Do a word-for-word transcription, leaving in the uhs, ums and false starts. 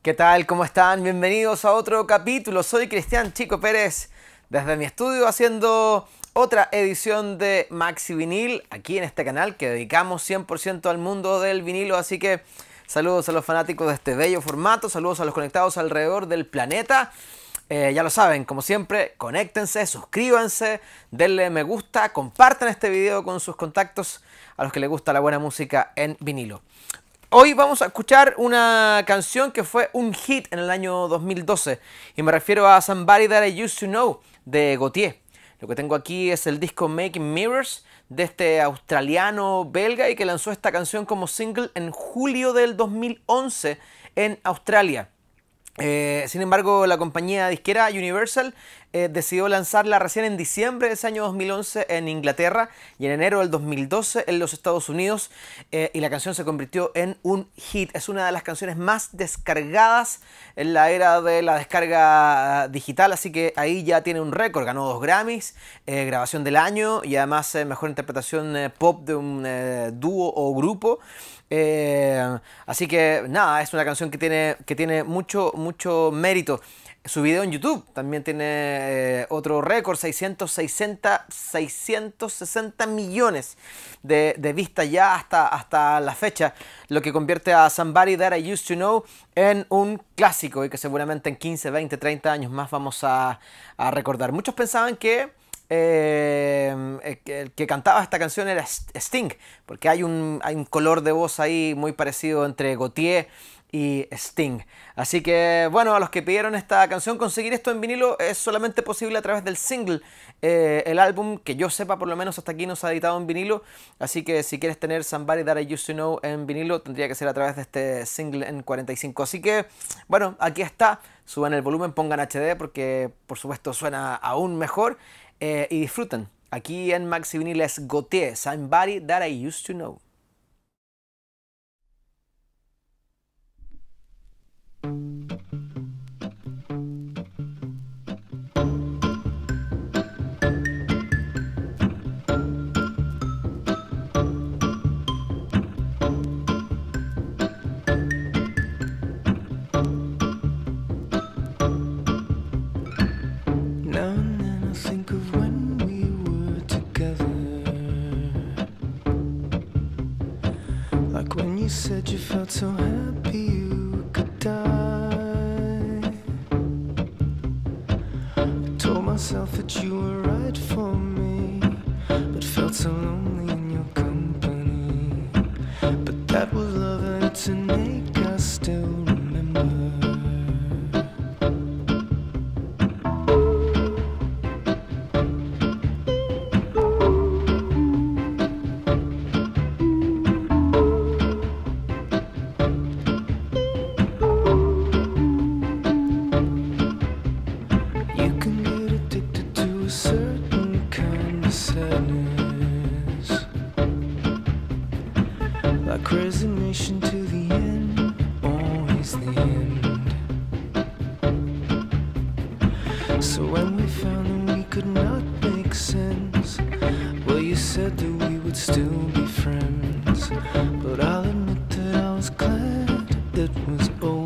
¿Qué tal? ¿Cómo están? Bienvenidos a otro capítulo. Soy Cristian Chico Pérez desde mi estudio haciendo otra edición de Maxi Vinil aquí en este canal que dedicamos cien por ciento al mundo del vinilo. Así que saludos a los fanáticos de este bello formato, saludos a los conectados alrededor del planeta. Eh, ya lo saben, como siempre, conéctense, suscríbanse, denle me gusta, compartan este video con sus contactos a los que les gusta la buena música en vinilo. Hoy vamos a escuchar una canción que fue un hit en el año dos mil doce y me refiero a Somebody That I Used to Know de Gotye. Lo que tengo aquí es el disco Making Mirrors de este australiano belga y que lanzó esta canción como single en julio del dos mil once en Australia. Eh, sin embargo, la compañía disquera Universal eh, decidió lanzarla recién en diciembre de ese año dos mil once en Inglaterra y en enero del dos mil doce en los Estados Unidos, eh, y la canción se convirtió en un hit. Es una de las canciones más descargadas en la era de la descarga digital, así que ahí ya tiene un récord. Ganó dos Grammys, eh, grabación del año y además eh, mejor interpretación eh, pop de un eh, dúo o grupo. Eh, así que nada, es una canción que tiene, que tiene mucho, mucho mérito. Su video en YouTube también tiene eh, otro récord, seiscientos sesenta millones de, de vistas ya hasta, hasta la fecha, lo que convierte a Somebody That I Used to Know en un clásico y que seguramente en quince, veinte, treinta años más vamos a, a recordar. Muchos pensaban que Eh, el que cantaba esta canción era Sting, porque hay un, hay un color de voz ahí muy parecido entre Gotye y Sting. Así que bueno, a los que pidieron esta canción, conseguir esto en vinilo es solamente posible a través del single. Eh, el álbum, que yo sepa, por lo menos hasta aquí no se ha editado en vinilo, así que si quieres tener Somebody That I Used to Know en vinilo, tendría que ser a través de este single en cuarenta y cinco. Así que bueno, aquí está, suban el volumen, pongan H D porque por supuesto suena aún mejor. Eh, y disfruten. Aquí en Maxi Vinil es Gotye, Somebody That I Used to Know. When you said you felt so happy you could die, I told myself that you were right for me, but felt so lonely in your company. But that was love and it's an ache I still remember. Like resignation to the end, always the end. So when we found that we could not make sense, well, you said that we would still be friends. But I'll admit that I was glad it was over.